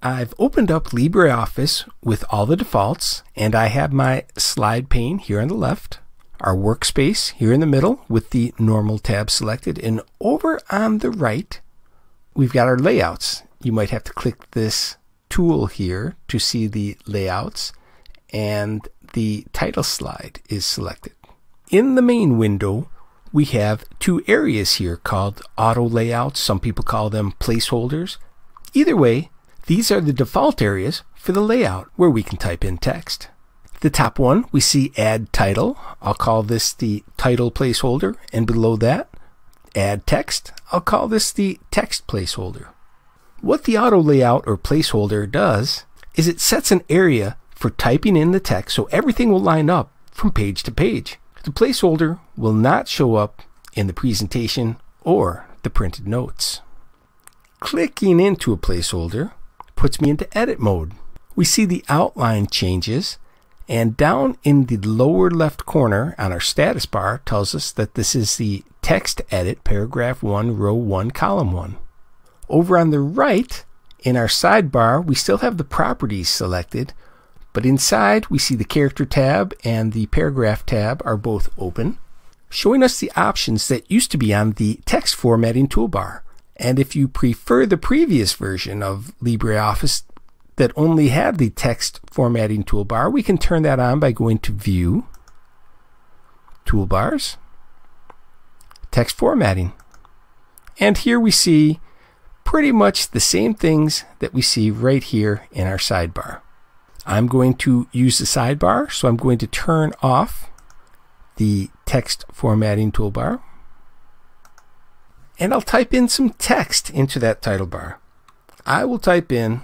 I've opened up LibreOffice with all the defaults, and I have my slide pane here on the left, our workspace here in the middle with the normal tab selected, and over on the right we've got our layouts. You might have to click this tool here to see the layouts, and the title slide is selected. In the main window we have two areas here called auto layouts. Some people call them placeholders. Either way, these are the default areas for the layout where we can type in text. The top one, we see add title. I'll call this the title placeholder, and below that, add text. I'll call this the text placeholder. What the auto layout or placeholder does is it sets an area for typing in the text so everything will line up from page to page. The placeholder will not show up in the presentation or the printed notes. Clicking into a placeholder puts me into edit mode. We see the outline changes, and down in the lower left corner on our status bar tells us that this is the text edit paragraph 1 row 1 column 1. Over on the right in our sidebar we still have the properties selected, but inside we see the character tab and the paragraph tab are both open, showing us the options that used to be on the text formatting toolbar. And if you prefer the previous version of LibreOffice that only had the text formatting toolbar, we can turn that on by going to View, Toolbars, Text Formatting. And here we see pretty much the same things that we see right here in our sidebar. I'm going to use the sidebar, so I'm going to turn off the text formatting toolbar. And I'll type in some text into that title bar. I will type in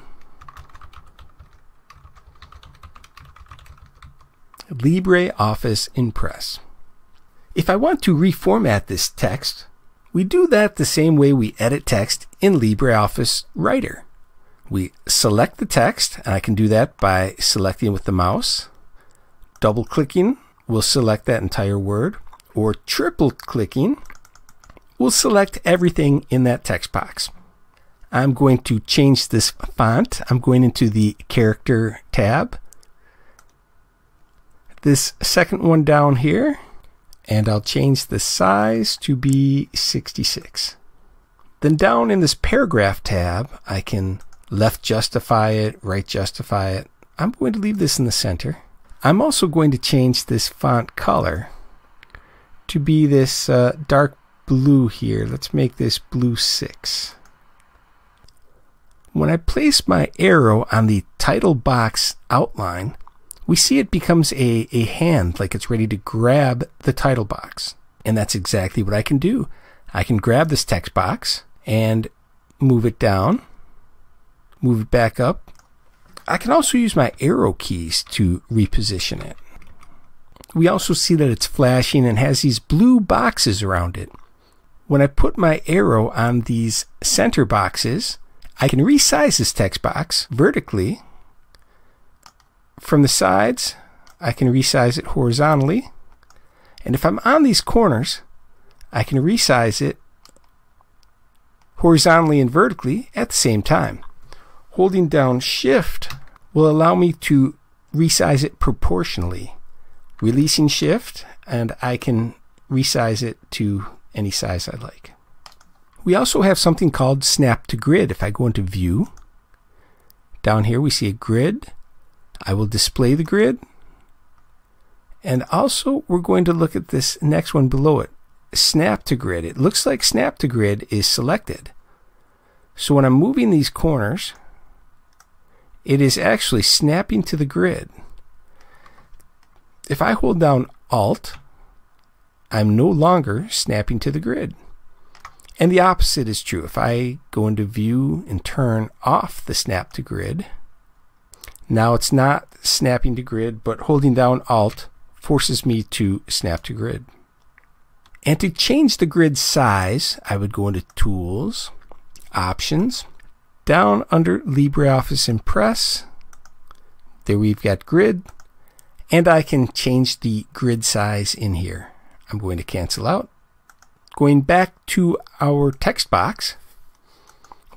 LibreOffice Impress. If I want to reformat this text, we do that the same way we edit text in LibreOffice Writer. We select the text, and I can do that by selecting with the mouse. Double clicking will select that entire word, or triple clicking will select everything in that text box. I'm going to change this font. I'm going into the character tab, this second one down here, and I'll change the size to be 66. Then down in this paragraph tab, I can left justify it, right justify it. I'm going to leave this in the center. I'm also going to change this font color to be this dark blue here. Let's make this blue 6. When I place my arrow on the title box outline, we see it becomes a hand, like it's ready to grab the title box. And that's exactly what I can do. I can grab this text box and move it down, move it back up. I can also use my arrow keys to reposition it. We also see that it's flashing and has these blue boxes around it. When I put my arrow on these center boxes, I can resize this text box vertically. From the sides, I can resize it horizontally. And if I'm on these corners, I can resize it horizontally and vertically at the same time. Holding down Shift will allow me to resize it proportionally. Releasing Shift, and I can resize it to any size I like. We also have something called Snap to Grid. If I go into View, down here we see a grid. I will display the grid. And also we're going to look at this next one below it, Snap to Grid. It looks like Snap to Grid is selected. So when I'm moving these corners, it is actually snapping to the grid. If I hold down Alt, I'm no longer snapping to the grid. And the opposite is true. If I go into View and turn off the Snap to Grid, now it's not snapping to grid, but holding down Alt forces me to snap to grid. And to change the grid size, I would go into Tools, Options, down under LibreOffice Impress. There we've got Grid, and I can change the grid size in here. I'm going to cancel out. Going back to our text box,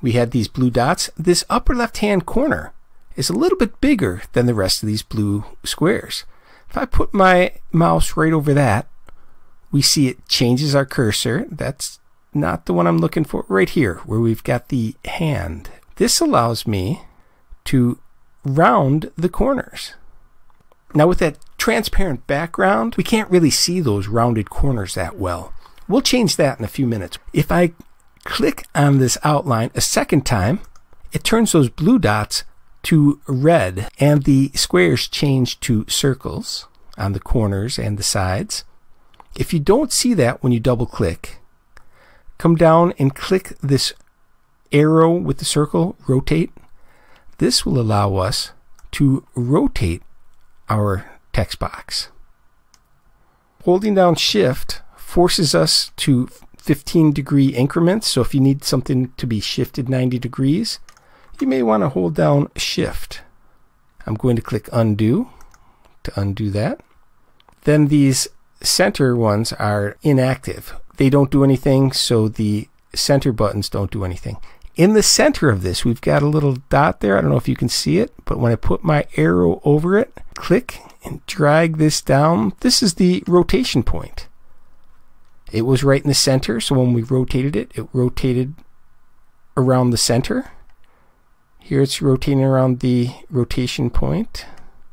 we had these blue dots. This upper left-hand corner is a little bit bigger than the rest of these blue squares. If I put my mouse right over that, we see it changes our cursor. That's not the one I'm looking for. Right here, where we've got the hand. This allows me to round the corners. Now with that transparent background, we can't really see those rounded corners that well. We'll change that in a few minutes. If I click on this outline a second time, it turns those blue dots to red and the squares change to circles on the corners and the sides. If you don't see that when you double click, come down and click this arrow with the circle, rotate. This will allow us to rotate our text box. Holding down Shift forces us to 15-degree increments. So if you need something to be shifted 90 degrees, you may want to hold down Shift. I'm going to click Undo to undo that. Then these center ones are inactive. They don't do anything, so the center buttons don't do anything. In the center of this, we've got a little dot there. I don't know if you can see it, but when I put my arrow over it, click and drag this down. This is the rotation point. It was right in the center, so when we rotated it, it rotated around the center. Here it's rotating around the rotation point.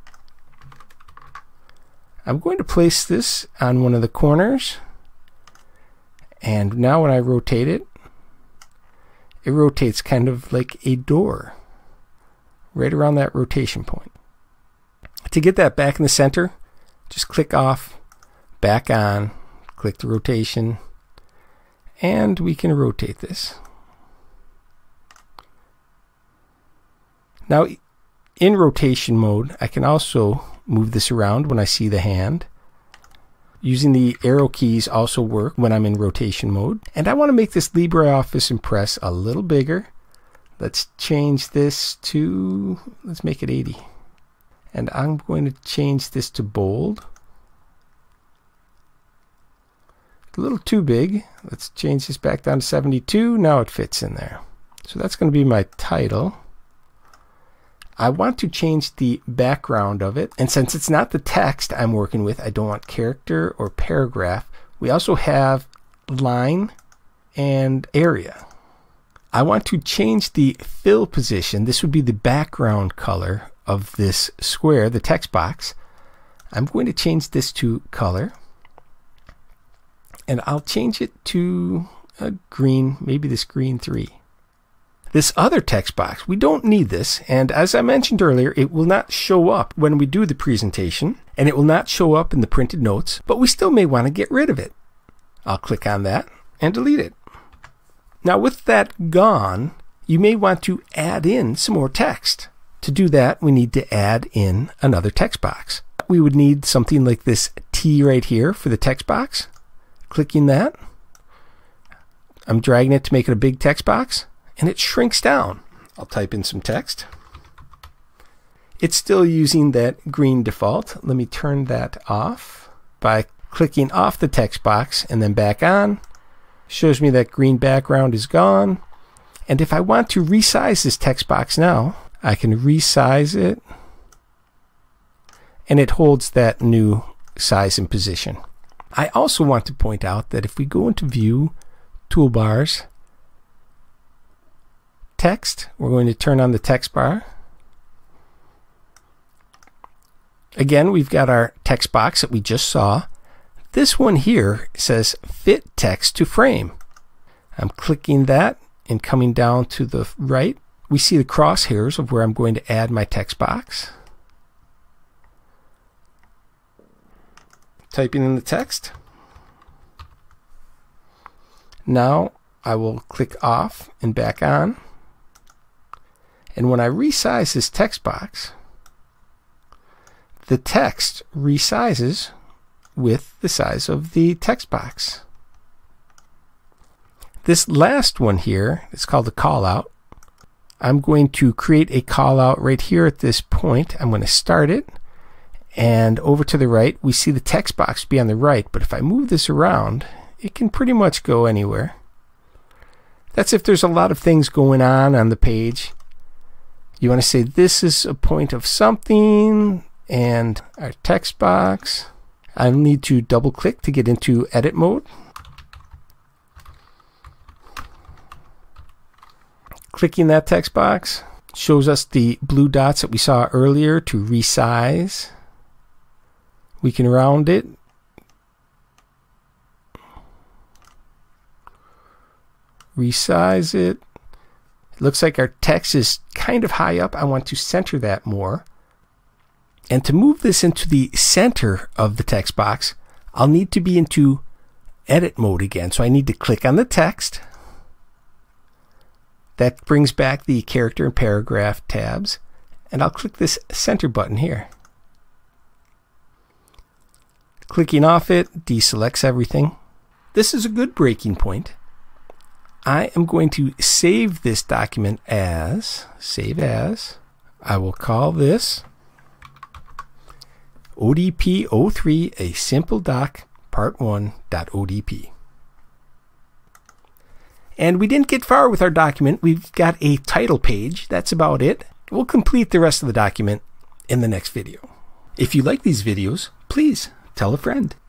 I'm going to place this on one of the corners, and now when I rotate it, it rotates kind of like a door right around that rotation point. To get that back in the center, just click off, back on, click the rotation, and we can rotate this. Now in rotation mode, I can also move this around when I see the hand. Using the arrow keys also work when I'm in rotation mode. And I want to make this LibreOffice Impress a little bigger. Let's change this to, let's make it 80. And I'm going to change this to bold. A little too big. Let's change this back down to 72. Now it fits in there. So that's going to be my title. I want to change the background of it, and since it's not the text I'm working with, I don't want character or paragraph. We also have line and area. I want to change the fill position. This would be the background color of this square, the text box. I'm going to change this to color, and I'll change it to a green, maybe this green 3. This other text box, we don't need this, and as I mentioned earlier, it will not show up when we do the presentation, and it will not show up in the printed notes, but we still may want to get rid of it. I'll click on that and delete it. Now with that gone, you may want to add in some more text. To do that, we need to add in another text box. We would need something like this T right here for the text box. Clicking that, I'm dragging it to make it a big text box, and it shrinks down. I'll type in some text. It's still using that green default. Let me turn that off by clicking off the text box and then back on. Shows me that green background is gone. And if I want to resize this text box now, I can resize it, and it holds that new size and position. I also want to point out that if we go into View, Toolbars, Text, we're going to turn on the text bar. Again, we've got our text box that we just saw. This one here says Fit Text to Frame. I'm clicking that and coming down to the right. We see the crosshairs of where I'm going to add my text box. Typing in the text. Now I will click off and back on. And when I resize this text box, the text resizes with the size of the text box. This last one here is called a callout. I'm going to create a callout right here at this point. I'm going to start it, and over to the right we see the text box be on the right, but if I move this around, it can pretty much go anywhere. That's if there's a lot of things going on the page. You want to say this is a point of something, and our text box. I'll need to double click to get into edit mode. Clicking that text box shows us the blue dots that we saw earlier to resize. We can round it. Resize it. It looks like our text is kind of high up. I want to center that more. And to move this into the center of the text box, I'll need to be into edit mode again. So I need to click on the text. That brings back the character and paragraph tabs. And I'll click this center button here. Clicking off it deselects everything. This is a good breaking point. I am going to save this document as, save as, I will call this ODP03, a simple doc, part1.odp. And we didn't get far with our document. We've got a title page. That's about it. We'll complete the rest of the document in the next video. If you like these videos, please tell a friend.